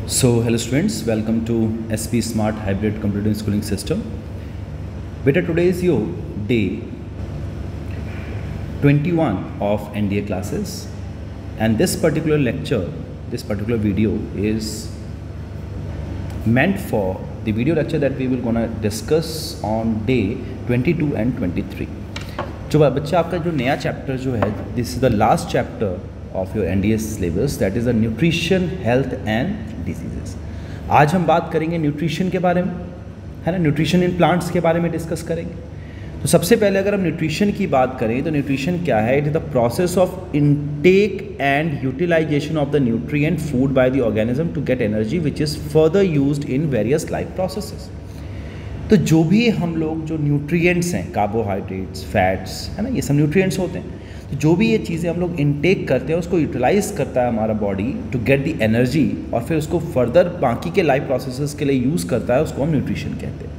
So, hello students, welcome to SP Smart Hybrid Computer Schooling System. Beta, today is your day 21 of NDA classes, and this particular lecture, this particular video is meant for the video lecture that we will gonna discuss on day 22 and 23. जो बच्चा आपका जो नया chapter जो है, this is the last chapter of your NDA syllabus, that is the nutrition, health and diseases. आज हम बात करेंगे न्यूट्रिशन के बारे में, है ना. न्यूट्रिशन इन प्लांट्स के बारे में डिस्कस करेंगे. तो सबसे पहले अगर हम न्यूट्रिशन की बात करें तो न्यूट्रिशन क्या है? It is the process of intake and utilisation of the nutrient food by the organism to get energy which is further used in various life processes. तो जो भी हम लोग जो न्यूट्रिएंट्स हैं, कार्बोहाइड्रेट्स, फैट्स, है ना, ये सब न्यूट्रिएंट्स होते हैं. तो जो भी ये चीज़ें हम लोग इनटेक करते हैं उसको यूटिलाइज करता है हमारा body to get the energy, और फिर उसको फर्दर बाकी के लाइफ प्रोसेसेस के लिए यूज़ करता है, उसको हम न्यूट्रिशन कहते हैं.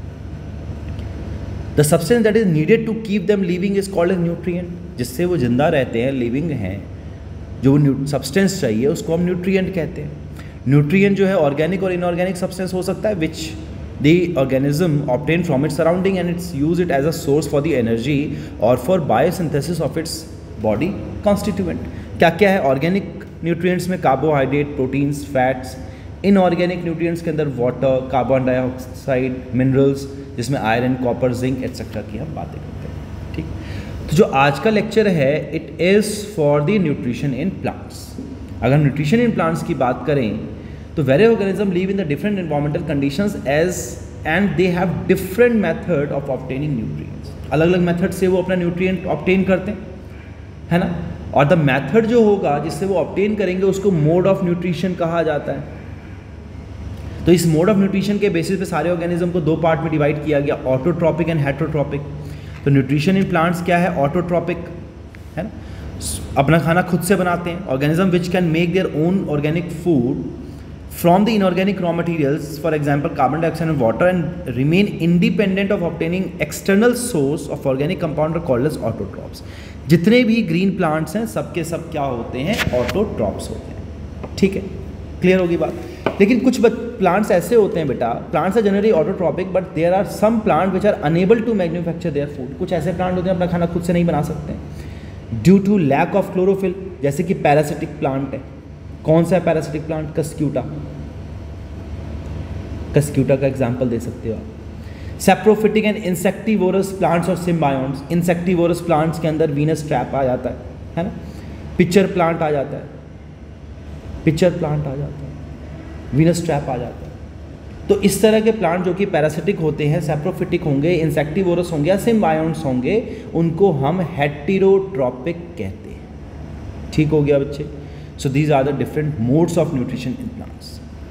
The substance that is needed to keep them living is called as nutrient. जिससे वो जिंदा रहते हैं, लिविंग हैं, जो सब्सटेंस चाहिए उसको हम न्यूट्रिएंट कहते हैं. न्यूट्रिएंट जो है ऑर्गेनिक और इनऑर्गेनिक सब्सटेंस हो सकता है विच the organism obtain from its surrounding and it's use it as a source for the energy or for biosynthesis of its body constituent. क्या क्या है ऑर्गेनिक न्यूट्रिएंट्स में? Carbohydrate, proteins, fats. Inorganic nutrients के अंदर water, carbon dioxide, minerals जिसमें iron, copper, zinc etcetera की हम बातें करते हैं. ठीक. तो जो आज का लेक्चर है it is for the nutrition in plants. अगर न्यूट्रिशन इन प्लांट्स की बात करें तो various organism live in the different environmental conditions as and they have different method of obtaining nutrients. अलग अलग मेथड से वो अपना न्यूट्रिएंट ऑब्टेन करते हैं, है ना. और द मेथड जो होगा जिससे वो ऑब्टेन करेंगे उसको मोड ऑफ न्यूट्रिशन कहा जाता है. तो इस मोड ऑफ न्यूट्रिशन के बेसिस पे सारे ऑर्गेनिज्म को दो पार्ट में डिवाइड किया गया, ऑटोट्रॉपिक एंड हेटरोट्रॉपिक. तो न्यूट्रिशन इन प्लांट्स क्या है? ऑटोट्रॉपिक, है ना. अपना खाना खुद से बनाते हैं. Organism which can make their own organic food from the inorganic raw materials, for example carbon dioxide and water, and remain independent of obtaining external source of organic compound are called as autotrophs. जितने भी green plants हैं सबके सब क्या होते हैं? Autotrophs होते हैं. ठीक है, क्लियर होगी बात. लेकिन कुछ प्लांट्स ऐसे होते हैं बेटा, plants are generally autotrophic but there are some plant which are unable to manufacture their food. कुछ ऐसे प्लांट होते हैं अपना खाना खुद से नहीं बना सकते due to lack of chlorophyll, जैसे कि पैरासिटिक प्लांट है. कौन सा है पैरासिटिक प्लांट? कस्क्यूटा. कस्क्यूटा का एग्जांपल दे सकते हो आप. सैप्रोफिटिक एंड इंसेक्टिवोरस प्लांट्स और सिम्बायोन्ट्स. इंसेक्टिवोरस प्लांट्स के अंदर वीनस ट्रैप आ जाता है ना. पिक्चर प्लांट आ जाता है, पिक्चर प्लांट आ जाता है, वीनस ट्रैप आ जाता है. तो इस तरह के प्लांट जो कि पैरासिटिक होते हैं, सैप्रोफिटिक होंगे, इंसेक्टिवोरस होंगे या सिम्बायोन्ट्स होंगे, उनको हम हेटेरोट्रॉपिक कहते हैं. ठीक हो गया बच्चे. So these are the different modes of nutrition in plants.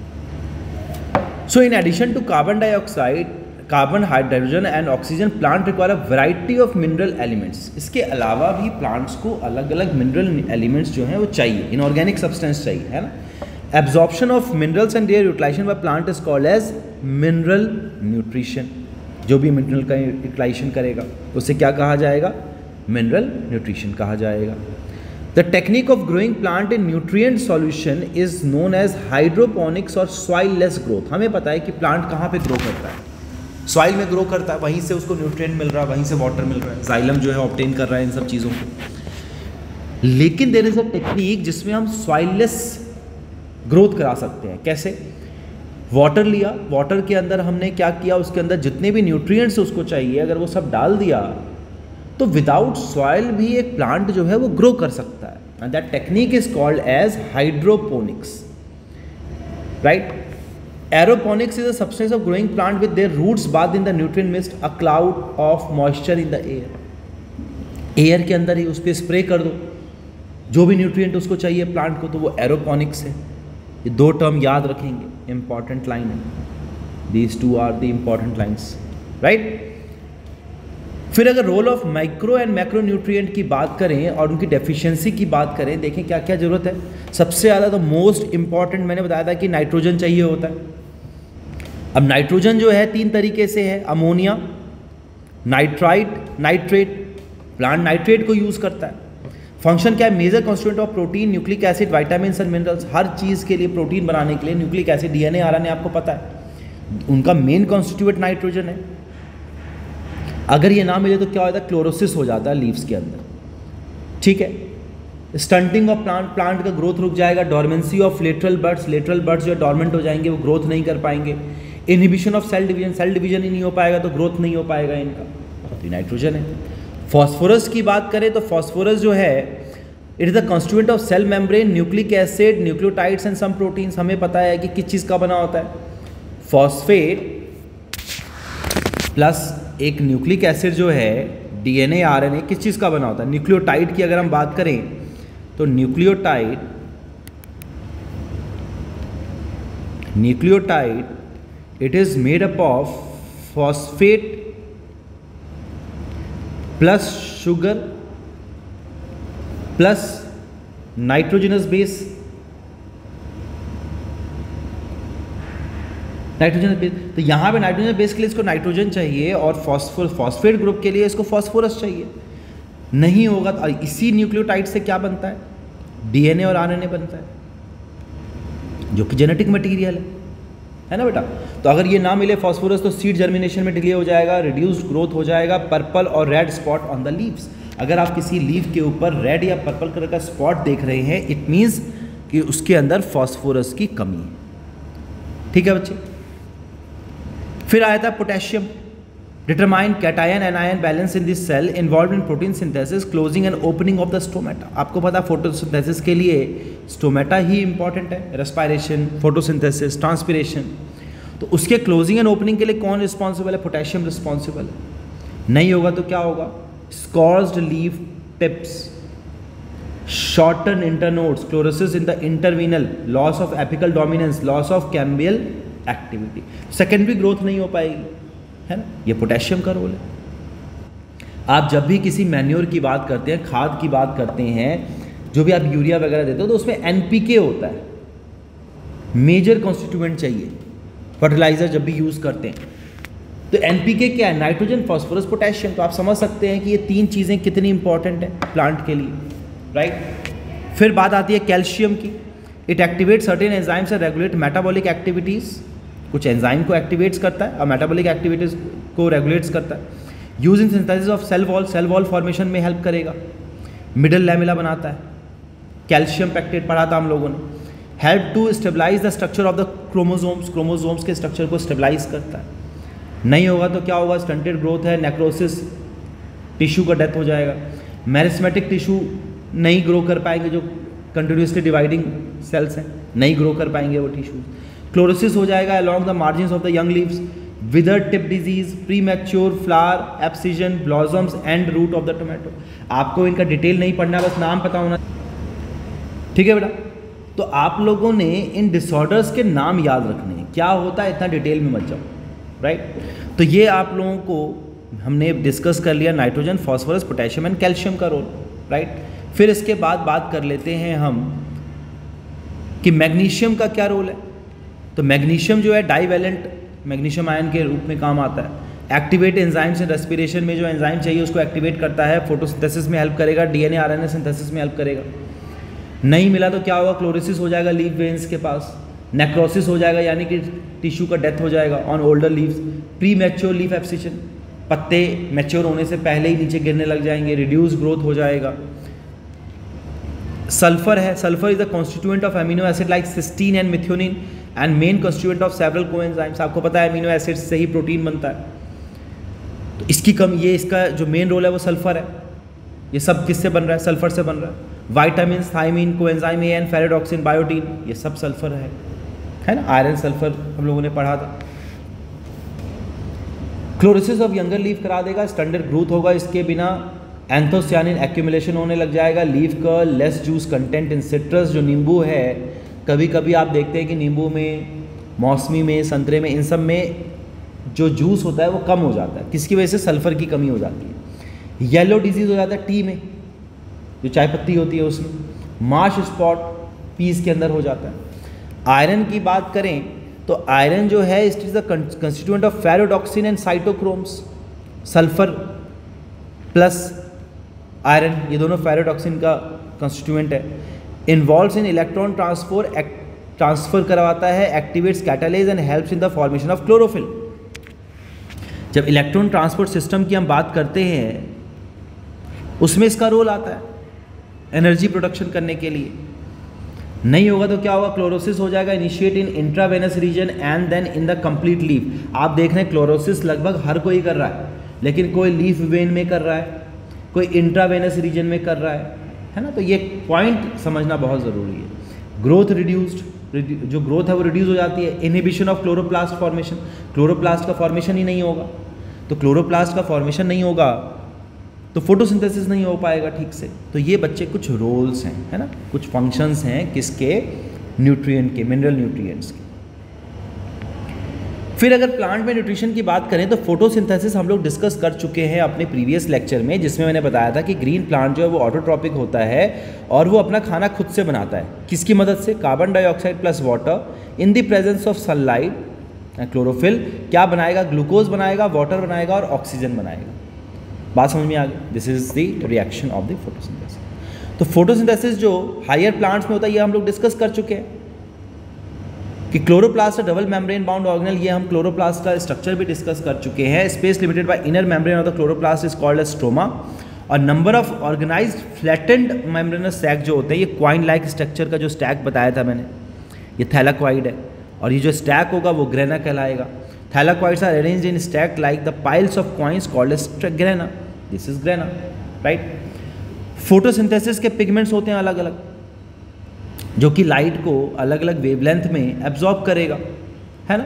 So in addition to carbon dioxide, carbon, hydrogen and oxygen, plant require a variety of mineral elements. इसके अलावा भी plants को अलग अलग mineral elements जो हैं वो चाहिए, inorganic substance चाहिए, है ना. Absorption of minerals and their utilization by plant is called as mineral nutrition. जो भी mineral का utilization करेगा उसे क्या कहा जाएगा? mineral nutrition कहा जाएगा. The technique of growing plant in nutrient solution is known as hydroponics और soil-less growth. हमें पता है कि प्लांट कहाँ पे ग्रो करता है? सॉइल में ग्रो करता है, वहीं से उसको न्यूट्रिएंट मिल रहा है, वहीं से वाटर मिल रहा है, जाइलम जो है ऑब्टेन कर रहा है इन सब चीज़ों को. लेकिन देयर इज अ टेक्निक जिसमें हम सॉइल-लेस ग्रोथ करा सकते हैं. कैसे? वाटर लिया, वाटर के अंदर हमने क्या किया, उसके अंदर जितने भी न्यूट्रिएंट्स उसको चाहिए अगर वो सब डाल दिया तो विदाउट सॉइल भी एक प्लांट जो है वो ग्रो कर सकता है. And that technique is called as hydroponics, right. Aeroponics is a substance of growing plant with their roots bath in the nutrient mist, a cloud of moisture in the air. Air के अंदर ही उस पर spray कर दो जो भी nutrient उसको चाहिए प्लांट को, तो वो एरोपोनिक्स है. ये दो टर्म याद रखेंगे, इंपॉर्टेंट लाइन है. These two are the important lines, right. फिर अगर role of micro and macro nutrient की बात करें और उनकी डेफिशिएंसी की बात करें, देखें क्या क्या जरूरत है. सबसे ज़्यादा तो मोस्ट इंपॉर्टेंट मैंने बताया था कि नाइट्रोजन चाहिए होता है. अब नाइट्रोजन जो है तीन तरीके से है, ammonia, nitrite, nitrate. Plant nitrate को यूज़ करता है. फंक्शन क्या है? Major constituent of protein, nucleic acid, vitamin and minerals. हर चीज़ के लिए प्रोटीन बनाने के लिए न्यूक्लिक एसिड, डीएनए, आरएनए आपको पता है, उनका मेन कॉन्स्टिट्यूएंट नाइट्रोजन है। अगर ये ना मिले तो क्या होता है? क्लोरोसिस हो जाता है लीव्स के अंदर, ठीक है। स्टंटिंग ऑफ प्लांट का ग्रोथ रुक जाएगा। डॉर्मेंसी ऑफ लेटरल बर्ड्स जो डॉर्मेंट हो जाएंगे, वो ग्रोथ नहीं कर पाएंगे। इनहिबिशन ऑफ सेल डिवीजन ही नहीं हो पाएगा तो ग्रोथ नहीं हो पाएगा इनका, तो नाइट्रोजन है। फॉस्फोरस की बात करें तो फॉस्फोरस जो है it is the constituent of cell membrane, nucleic acid, nucleotides and some proteins. हमें पता है कि किस चीज़ का बना होता है, फॉस्फेट प्लस एक न्यूक्लिक एसिड जो है डीएनए आरएनए किस चीज़ का बना होता है? न्यूक्लियोटाइड की अगर हम बात करें तो nucleotide it is made up of phosphate plus sugar plus nitrogenous base, तो यहाँ पे नाइट्रोजन बेस के लिए इसको नाइट्रोजन चाहिए और फॉस्फेट ग्रुप के लिए इसको फॉस्फोरस चाहिए। नहीं होगा तो इसी न्यूक्लियोटाइड से क्या बनता है? डीएनए और आरएनए बनता है, जो कि जेनेटिक मटेरियल है ना बेटा। तो अगर ये ना मिले फॉस्फोरस तो सीड जर्मिनेशन में डिले हो जाएगा, रिड्यूस्ड ग्रोथ हो जाएगा, पर्पल और red spot on the leaves. अगर आप किसी लीफ के ऊपर रेड या पर्पल कलर का स्पॉट देख रहे हैं, इट मीन्स कि उसके अंदर फॉस्फोरस की कमी है, ठीक है बच्चे। फिर आया था potassium. Determine cation anion balance in this cell involve in protein synthesis, closing and opening of the stomata. आपको पता है फोटोसिंथेसिस के लिए स्टोमेटा ही इंपॉर्टेंट है, रेस्पायरेशन, फोटोसिंथेसिस, ट्रांसपिरेशन। तो उसके क्लोजिंग एंड ओपनिंग के लिए कौन रिस्पॉन्सिबल है? पोटेशियम रिस्पॉन्सिबल है। नहीं होगा तो क्या होगा? Scorched leaf tips, shorten internodes, chlorosis in the interveinal, loss of apical dominance, loss of cambial activity, secondary growth नहीं हो पाएगी, है ना। ये पोटेशियम का रोल है। आप जब भी किसी मैन्योर की बात करते हैं, खाद की बात करते हैं, जो भी आप यूरिया वगैरह देते हो तो उसमें एनपीके होता है, मेजर कॉन्स्टिट्यूएंट चाहिए फर्टिलाइजर जब भी यूज़ करते हैं। तो एनपीके क्या है? Nitrogen, phosphorus, potassium. तो आप समझ सकते हैं कि ये तीन चीज़ें कितनी इंपॉर्टेंट है प्लांट के लिए, राइट। फिर बात आती है कैल्शियम की। It activate certain enzymes and regulate metabolic activities. कुछ एंजाइम को एक्टिवेट्स करता है और मेटाबॉलिक एक्टिविटीज़ को रेगुलेट्स करता है। Use in synthesis of cell wall formation में हेल्प करेगा। मिडल लैमेला बनाता है। कैल्शियम पैक्टेट पढ़ा था हम लोगों ने। Help to stabilise the structure of the chromosomes के स्ट्रक्चर को स्टेबलाइज करता है। नहीं होगा तो क्या होगा? स्टंटेड ग्रोथ है, नेक्रोसिस, टिश्यू का डेथ हो जाएगा। मेरिस्मेटिक टिश्यू नहीं ग्रो कर पाएंगे, जो कंटिन्यूसली डिवाइडिंग सेल्स हैं नहीं ग्रो कर पाएंगे वो टिश्यूज। क्लोरोसिस हो जाएगा along the margins of the young leaves. Wither tip disease, premature flower, abscission, blossoms and root of the tomato. आपको इनका डिटेल नहीं पढ़ना, बस नाम पता होना, ठीक है बेटा। तो आप लोगों ने इन डिसऑर्डर्स के नाम याद रखने हैं, क्या होता है इतना डिटेल में मत जाओ, राइट। तो ये आप लोगों को हमने डिस्कस कर लिया nitrogen, phosphorus, potassium and calcium का रोल, राइट। फिर इसके बाद बात कर लेते हैं हम कि मैग्नीशियम का क्या रोल है। तो मैग्नीशियम जो है डाइवेलेंट मैग्नीशियम आयन के रूप में काम आता है। एक्टिवेट एंजाइम्स इन रेस्पिरेशन में जो एंजाइम चाहिए उसको एक्टिवेट करता है। फोटोसिंथेसिस में हेल्प करेगा। डीएनए आरएनए सिंथेसिस में हेल्प करेगा। नहीं मिला तो क्या होगा? क्लोरोसिस हो जाएगा लीफ वेन्स के पास। नेक्रोसिस हो जाएगा यानी कि टिश्यू का डेथ हो जाएगा on older leaves. Premature leaf abscission, पत्ते मैच्योर होने से पहले ही नीचे गिरने लग जाएंगे। रिड्यूस ग्रोथ हो जाएगा। सल्फर है, sulphur is the constituent of amino acid like cysteine and methionine and main constituent of several coenzymes. आपको पता है अमीनो एसिड से ही प्रोटीन बनता है। तो इसकी ये इसका जो मेन रोल है वो सल्फर है। ये सब किससे बन रहा है? सल्फर से बन रहा है। Vitamin, thiamine, coenzyme A N, ferredoxin, biotin, ये सब सल्फर है ना। आयरन सल्फर हम लोगों ने पढ़ा था। क्लोरोसिस ऑफ यंगर लीफ करा देगा। स्टैंडर्ड ग्रोथ होगा इसके बिना। एंथोसियानिन एक्यूमुलेशन होने लग जाएगा। लीफ का less juice content in citrus, जो नींबू है, कभी कभी आप देखते हैं कि नींबू में, मौसमी में, संतरे में, इन सब में जो जूस होता है वो कम हो जाता है। किसकी वजह से? सल्फर की कमी हो जाती है। येलो डिजीज़ हो जाता है टी में, जो चाय पत्ती होती है उसमें। मार्श स्पॉट पीस के अंदर हो जाता है। आयरन की बात करें तो आयरन जो है it is the constituent of ferredoxin and cytochromes. Sulphur plus iron, ये दोनों फेरेडॉक्सिन का कंस्टिट्यूएंट है। इन्वॉल्व्स इन इलेक्ट्रॉन ट्रांसफर करवाता है, activates catalase and helps in the formation of chlorophyll. जब इलेक्ट्रॉन ट्रांसपोर्ट सिस्टम की हम बात करते हैं उसमें इसका रोल आता है एनर्जी प्रोडक्शन करने के लिए। नहीं होगा तो क्या होगा, क्लोरोसिस हो जाएगा, initiate in intravenous region and then in the complete leaf. आप देख रहे हैं क्लोरोसिस लगभग हर कोई कर रहा है, लेकिन कोई लीफ वेन में कर रहा है, कोई इंट्रावेनस रीजन में कर रहा है ना। तो ये पॉइंट समझना बहुत ज़रूरी है। ग्रोथ रिड्यूस्ड, जो ग्रोथ है वो रिड्यूस हो जाती है। Inhibition of chloroplast formation, chloroplast का फॉर्मेशन ही नहीं होगा, तो क्लोरोप्लास्ट का फॉर्मेशन नहीं होगा तो फोटोसिंथेसिस नहीं हो पाएगा ठीक से। तो ये बच्चे कुछ रोल्स हैं, है ना, कुछ फंक्शंस हैं किसके, न्यूट्रिएंट के, मिनरल न्यूट्रिएंट्स के। फिर अगर प्लांट में न्यूट्रिशन की बात करें तो फोटोसिंथेसिस हम लोग डिस्कस कर चुके हैं अपने प्रीवियस लेक्चर में, जिसमें मैंने बताया था कि ग्रीन प्लांट जो है वो ऑटोट्रॉपिक होता है और वो अपना खाना खुद से बनाता है। किसकी मदद से, carbon dioxide plus water in the presence of sunlight. Chlorophyll क्या बनाएगा, ग्लूकोज बनाएगा, वाटर बनाएगा और ऑक्सीजन बनाएगा। बात समझ में आ गई। This is the reaction of the photosynthesis. तो फोटोसिंथेसिस जो हायर प्लांट्स में होता है ये हम लोग डिस्कस कर चुके हैं कि chloroplast double membrane bound organelle, ये हम क्लोरोप्लास्ट का स्ट्रक्चर भी डिस्कस कर चुके हैं। Space limited by inner membrane of the chloroplast is called as stroma. और number of organised flattened membranous sac जो होते हैं, ये क्वाइन लाइक स्ट्रक्चर का जो स्टैक बताया था मैंने, ये थैलाक्वाइड है, और ये जो स्टैक होगा वो ग्रेना कहलाएगा। Thylakoids are arranged in stack like the piles of coins called as grana. This is grana, right. Photosynthesis के पिगमेंट्स होते हैं अलग अलग, जो कि लाइट को अलग अलग वेवलेंथ में एब्जॉर्ब करेगा, है ना।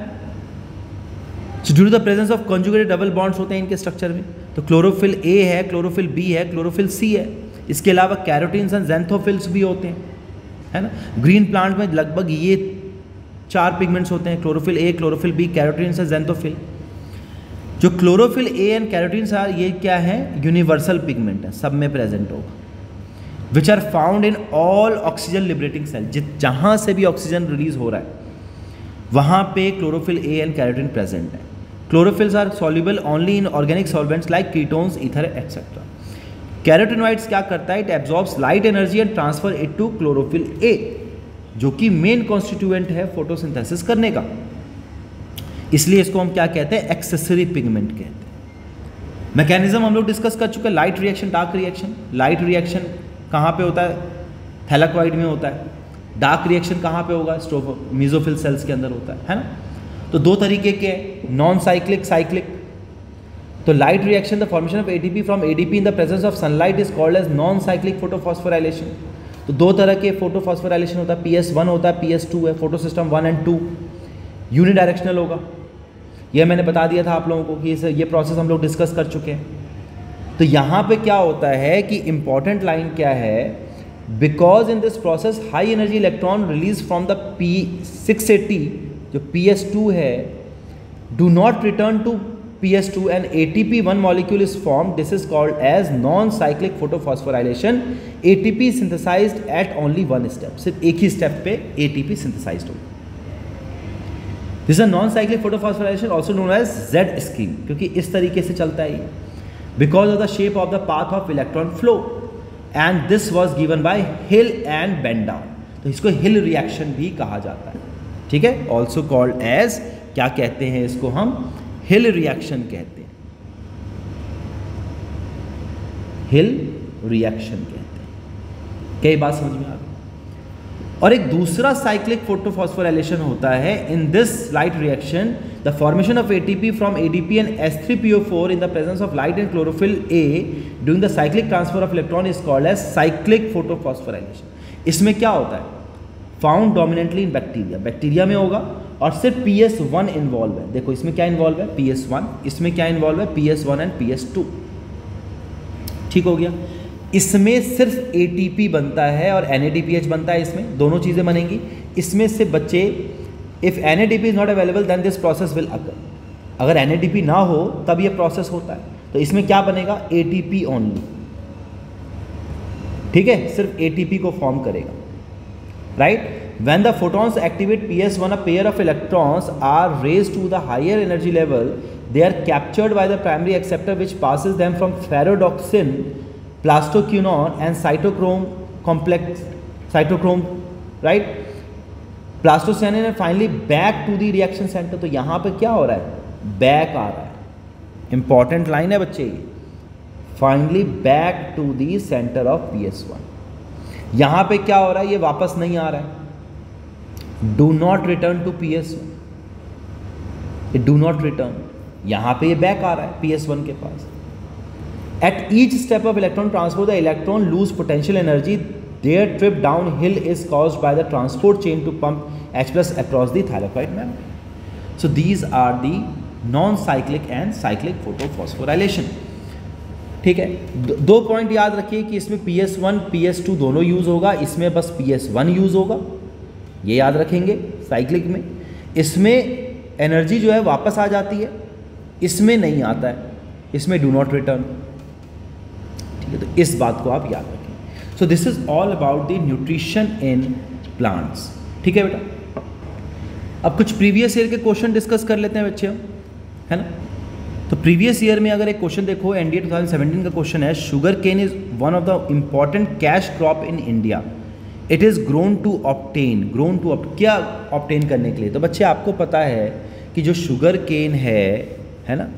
Due to the presence of conjugated double bonds होते हैं इनके स्ट्रक्चर में। तो क्लोरोफिल ए है, क्लोरोफिल बी है, क्लोरोफिल सी है। इसके अलावा कैरोटीन्स एंड ज़ैंथोफिल्स भी होते हैं, है ना। ग्रीन प्लांट में लगभग ये 4 पिगमेंट्स होते हैं, chlorophyll A, chlorophyll B, carotenes and xanthophyll. जो chlorophyll A and carotenes are, ये क्या है, यूनिवर्सल पिगमेंट है, सब में प्रेजेंट होगा। Which are found in all oxygen liberating cell, जहाँ से भी ऑक्सीजन रिलीज हो रहा है वहाँ पे chlorophyll A and carotene present है। Chlorophylls are soluble only in organic solvents like ketones, ether etcetera. Carotenoids क्या करता है, it absorbs light energy and transfer it to chlorophyll A, जो कि मेन कॉन्स्टिट्यूएंट है फोटोसिंथेसिस करने का। इसलिए इसको हम क्या कहते हैं, एक्सेसरी पिगमेंट कहते हैं। मैकेनिज्म हम लोग डिस्कस कर चुके हैं, light reaction, dark reaction. Light reaction कहाँ पे होता है, थैलाक्वाइड में होता है। डार्क रिएक्शन कहाँ पे होगा, मीजोफिल सेल्स के अंदर होता है ना। तो 2 तरीके के, नॉन साइक्लिक, साइक्लिक। तो light reaction, the formation of ATP from ADP in the presence of sunlight is called as non cyclic photophosphorylation. तो 2 तरह के फोटोफॉस्फोराइलेशन होता है, PS1 होता है, PS2 है। फोटो सिस्टम 1 एंड 2 यूनिडायरेक्शनल होगा। यह मैंने बता दिया था आप लोगों को कि ये प्रोसेस हम लोग डिस्कस कर चुके हैं। तो यहाँ पे क्या होता है कि इंपॉर्टेंट लाइन क्या है, because in this process high energy electron release from the P680 जो PS2 है, do not return to PS2 and ATP one molecule is formed. This is called as non-cyclic photophosphorilation. ATP synthesized at only one step. सिर्फ एक ही step पे ATP synthesized होगा। This is a non-cyclic photophosphorilation also known as Z scheme, क्योंकि इस तरीके से चलता है ये, because of the shape of the path of electron flow, and this was given by Hill and Bendown. तो इसको हिल रिएक्शन भी कहा जाता है, ठीक है। ऑल्सो कॉल्ड एज, क्या कहते हैं इसको हम, हिल रिएक्शन कहते हैं, हिल रिएक्शन कहते हैं। कई बात समझ में आ गई। और एक दूसरा साइक्लिक फोटोफॉस्फोराइलेशन होता है। In this light reaction the formation of ATP from ADP and H3PO4 in the presence of light and chlorophyll A during the cyclic transfer of electron is called as cyclic photophosphorylation. इसमें क्या होता है, found dominantly in bacteria, bacteria में होगा और सिर्फ PS1 involve है। देखो इसमें क्या इन्वॉल्व है, PS1, इसमें क्या इन्वॉल्व है, PS1 एंड PS2, ठीक हो गया। इसमें सिर्फ ATP बनता है और NADPH बनता है, इसमें दोनों चीज़ें बनेंगी। इसमें से बच्चे, if NADP is not available then this process will occur. अगर NADP ना हो तब ये प्रोसेस होता है। तो इसमें क्या बनेगा, ATP ओनली, ठीक है, सिर्फ ATP को फॉर्म करेगा, right. When the photons activate PS1, a pair of electrons are raised to the higher energy level. They are captured by the primary acceptor, which passes them from ferredoxin, plastoquinone, and cytochrome complex cytochrome, right. Plastocyanin है finally back to the reaction centre. तो यहाँ पे क्या हो रहा है, back आ रहा है, इंपॉर्टेंट लाइन है बच्चे ये, finally back to the centre of PS1। यहाँ पे क्या हो रहा है, ये वापस नहीं आ रहा है, do not return to PS1, do not return. यहाँ पे ये बैक आ रहा है PS1 के पास। At each step of electron transport the electron lose potential energy, their trip downhill is caused by the transport chain to pump H+ across the thylakoid membrane. So these are the non-cyclic and cyclic photophosphorylation. ठीक है, दो point याद रखिए कि इसमें PS1 PS2 दोनों use होगा, इसमें बस PS1 यूज होगा, ये याद रखेंगे। साइक्लिक में इसमें एनर्जी जो है वापस आ जाती है, इसमें नहीं आता है, इसमें डू नॉट रिटर्न। ठीक है, तो इस बात को आप याद रखें। So this is all about the nutrition in plants. ठीक है बेटा, अब कुछ प्रीवियस ईयर के क्वेश्चन डिस्कस कर लेते हैं बच्चे हम, है ना। तो प्रीवियस ईयर में अगर एक क्वेश्चन देखो, NDA 2017 का क्वेश्चन है, sugarcane is one of the important cash crop in India, it is grown to obtain, क्या ऑब्टेन करने के लिए। तो बच्चे आपको पता है कि जो शुगर केन है ना,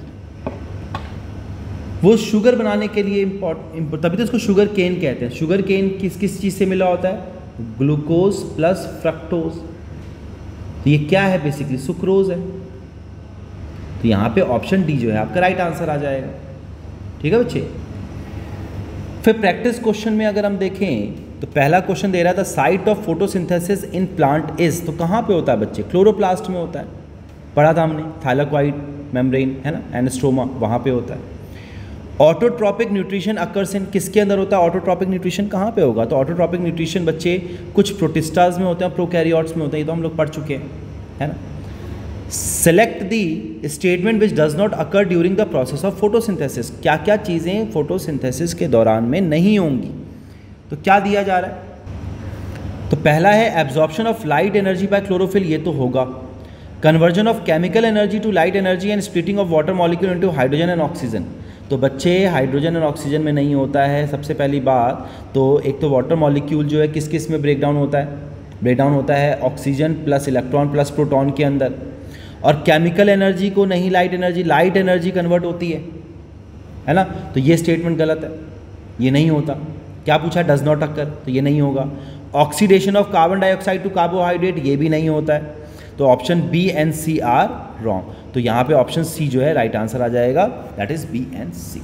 वो शुगर बनाने के लिए तभी तो इसको शुगर केन कहते हैं। शुगर केन किस किस चीज़ से मिला होता है, ग्लूकोज प्लस फ्रक्टोज। तो ये क्या है, बेसिकली सुक्रोज है। तो यहाँ पे ऑप्शन डी जो है आपका राइट आंसर आ जाएगा। ठीक है बच्चे, फिर प्रैक्टिस क्वेश्चन में अगर हम देखें तो पहला क्वेश्चन दे रहा था site of photosynthesis in plant is, तो कहाँ पे होता है बच्चे, क्लोरोप्लास्ट में होता है, पढ़ा था हमने, थाइलाकॉइड मेम्ब्रेन है ना, एंड स्ट्रोमा, वहाँ पे होता है। ऑटोट्रॉपिक न्यूट्रिशन अकर्स इन, किसके अंदर होता है ऑटोट्रॉपिक न्यूट्रिशन, कहाँ पे होगा। तो ऑटोट्रॉपिक न्यूट्रिशन बच्चे कुछ प्रोटिस्टाज में होते हैं, प्रोकैरियोट्स में होते हैं, ये तो हम लोग पढ़ चुके हैं, है ना। Select the statement which does not occur during the process of photosynthesis, क्या क्या चीज़ें फोटोसिंथेसिस के दौरान में नहीं होंगी। तो क्या दिया जा रहा है, तो पहला है absorption of light energy by chlorophyll, ये तो होगा। Conversion of chemical energy to light energy and splitting of water molecule into hydrogen and oxygen. तो बच्चे हाइड्रोजन और ऑक्सीजन में नहीं होता है सबसे पहली बात। तो एक तो वाटर मॉलिक्यूल जो है किस किस में ब्रेक डाउन होता है, ब्रेक डाउन होता है oxygen plus electron plus proton के अंदर। और केमिकल एनर्जी को नहीं, लाइट एनर्जी कन्वर्ट होती है ना। तो ये स्टेटमेंट गलत है, ये नहीं होता। क्या पूछा, डज नॉट अकर, तो ये नहीं होगा। Oxidation of carbon dioxide to carbohydrate, ये भी नहीं होता है। तो option B and C are wrong. तो यहाँ पे ऑप्शन सी जो है राइट आंसर आ जाएगा, that is B and C.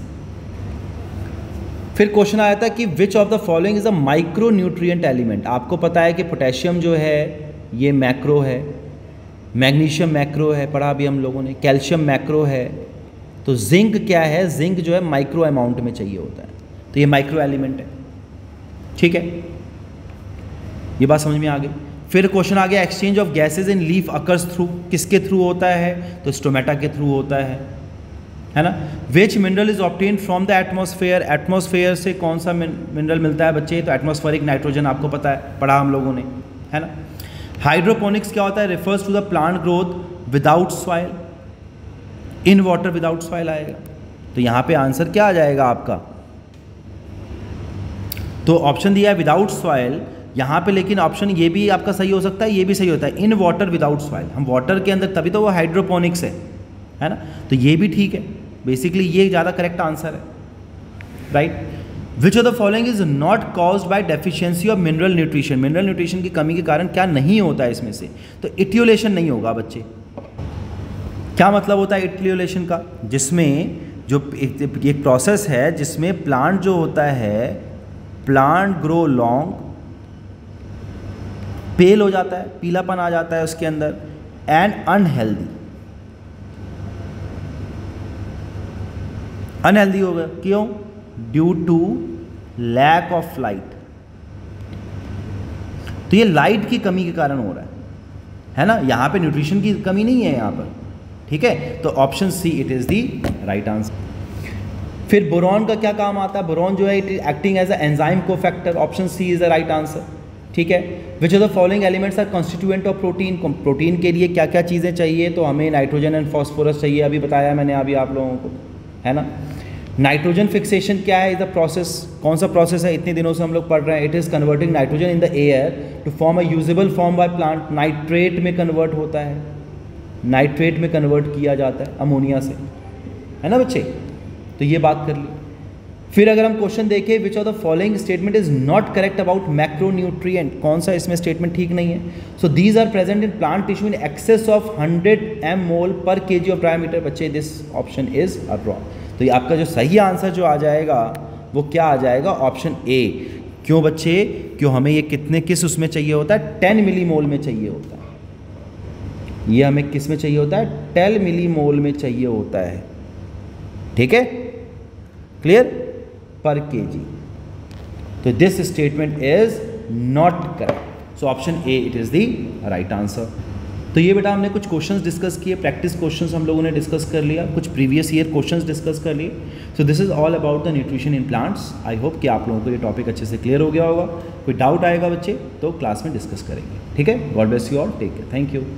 फिर क्वेश्चन आया था कि which of the following is a micronutrient element. आपको पता है कि पोटेशियम जो है ये मैक्रो है, मैग्नीशियम मैक्रो है, पढ़ा अभी हम लोगों ने, कैल्शियम मैक्रो है। तो जिंक क्या है, जिंक जो है माइक्रो अमाउंट में चाहिए होता है, तो ये माइक्रो एलिमेंट है। ठीक है, ये बात समझ में आ गई। फिर क्वेश्चन आ गया exchange of gases in leaf occurs through, किसके थ्रू होता है, तो स्टोमेटा के थ्रू होता है ना। Which mineral is obtain from the atmosphere, atmosphere से कौन सा मिनरल मिलता है बच्चे, तो एटमॉस्फेरिक नाइट्रोजन, आपको पता है, पढ़ा हम लोगों ने, है ना। हाइड्रोपोनिक्स क्या होता है, refers to the plant growth without soil, in water without soil आएगा। तो यहाँ पे आंसर क्या आ जाएगा आपका, तो ऑप्शन दिया है विदाउट सॉइल यहाँ पे, लेकिन ऑप्शन ये भी आपका सही हो सकता है, ये भी सही होता है, इन वाटर विदाउट सॉइल। हम वाटर के अंदर, तभी तो वो हाइड्रोपोनिक्स है ना, तो ये भी ठीक है। बेसिकली ये ज़्यादा करेक्ट आंसर है, right. Which of the following is not caused by deficiency of mineral nutrition, mineral nutrition की कमी के कारण क्या नहीं होता है इसमें से, तो इटियोलेशन नहीं होगा बच्चे। क्या मतलब होता है इटियोलेशन का, जिसमें जो एक प्रोसेस है जिसमें प्लांट जो होता है, प्लांट ग्रो लॉन्ग, पेल हो जाता है, पीलापन आ जाता है उसके अंदर, एंड अनहेल्दी होगा, क्यों, due to lack of light. तो ये लाइट की कमी के कारण हो रहा है ना, यहाँ पे न्यूट्रिशन की कमी नहीं है यहाँ पर, ठीक है। तो option C it is the right answer. फिर बोरॉन का क्या काम आता है, बोरॉन जो है it is acting as a enzyme cofactor, option C is the right answer, ठीक है। Which of the following elements are constituent of protein, protein के लिए क्या क्या चीज़ें चाहिए, तो हमें नाइट्रोजन एंड फॉस्फोरस चाहिए, अभी बताया मैंने अभी आप लोगों को, है ना। नाइट्रोजन फिक्सेशन क्या है, इज द प्रोसेस, कौन सा प्रोसेस है, इतने दिनों से हम लोग पढ़ रहे हैं. It is converting nitrogen in the air to form a usable form by plant. Nitrate में कन्वर्ट होता है, नाइट्रेट में कन्वर्ट किया जाता है अमोनिया से, है ना बच्चे. तो ये बात कर ली. फिर अगर हम क्वेश्चन देखें, which of the following statement is not correct about macronutrient, कौन सा इसमें स्टेटमेंट ठीक नहीं है. So these are present in plant tissue in excess of 100 mol per kg of diameter. बच्चे this option is a wrong. तो ये आपका जो सही आंसर जो आ जाएगा वो क्या आ जाएगा, ऑप्शन ए. क्यों बच्चे, क्यों हमें ये किस उसमें चाहिए होता है, 10 मिलीमोल में चाहिए होता है. ये हमें किस में चाहिए होता है, 10 मिलीमोल में चाहिए होता है. ठीक है, क्लियर, पर केजी. तो this statement is not correct. So option A it is the right answer. तो ये बेटा हमने कुछ क्वेश्चंस डिस्कस किए, प्रैक्टिस क्वेश्चंस हम लोगों ने डिस्कस कर लिया, कुछ प्रीवियस ईयर क्वेश्चंस डिस्कस कर लिए. So this is all about the nutrition in plants. I hope कि आप लोगों को ये टॉपिक अच्छे से क्लियर हो गया होगा. कोई डाउट आएगा बच्चे तो क्लास में डिस्कस करेंगे. ठीक है, God bless you all, take care, thank you.